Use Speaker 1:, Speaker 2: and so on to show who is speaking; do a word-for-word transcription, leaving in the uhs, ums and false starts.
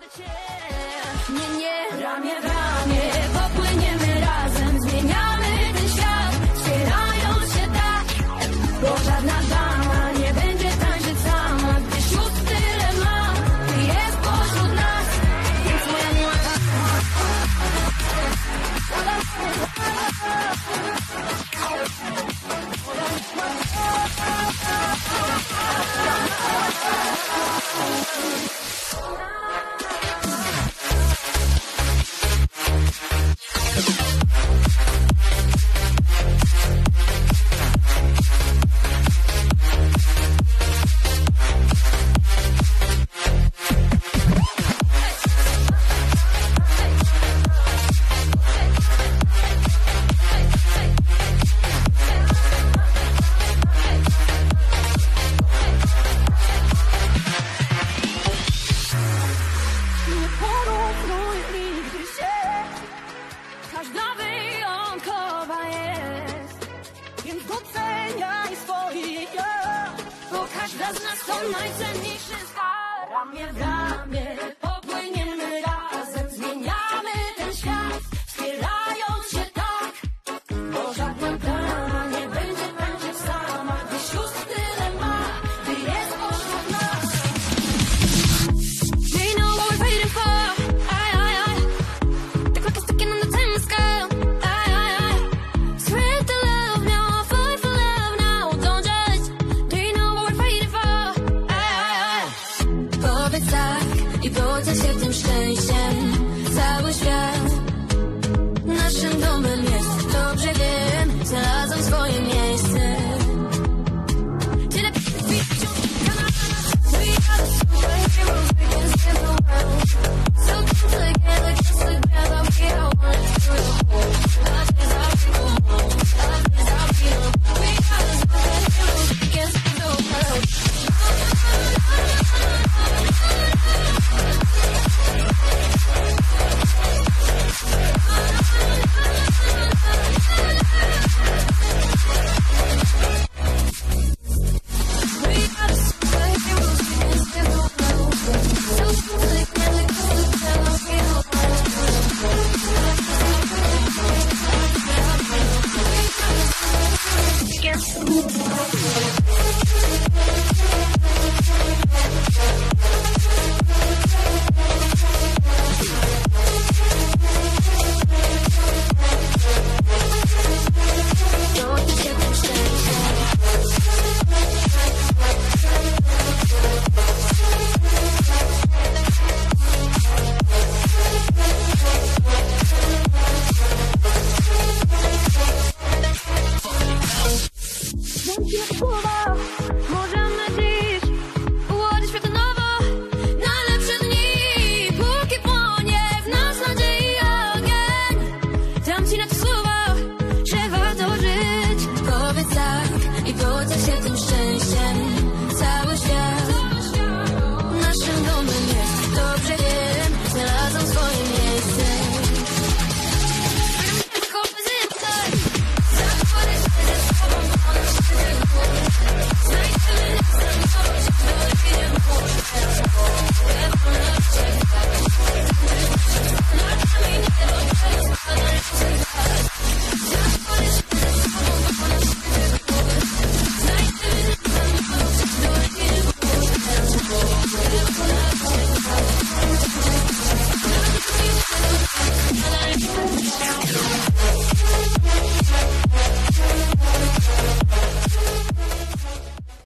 Speaker 1: Nie, nie, ramię w ramię, popłyniemy razem, zmieniamy ten świat, wspierając się tak, bo żadna dama nie będzie tańczyć sama, gdy sióstr tyle ma, jest pośród nas, więc moja miła. Każda wyjątkowa jest, więc doceniaj swoje ja, bo każda z nas to najcenniejszy skarb. Ramię w ramię, popłyniemy razem, zmieniamy ten świat, wspierając się tak, bo żadna dama nie będzie tańczyć sama, gdy sióstr tyle ma, gdy jest pośród nas. They know what we're waiting for. I, I, I. The clock is ticking on the time scale. I, I, I. Spread the love now, fight for love now. Don't judge. They know what we're waiting for. I, I, I. Powiedz tak i podziel się tym szczęściem.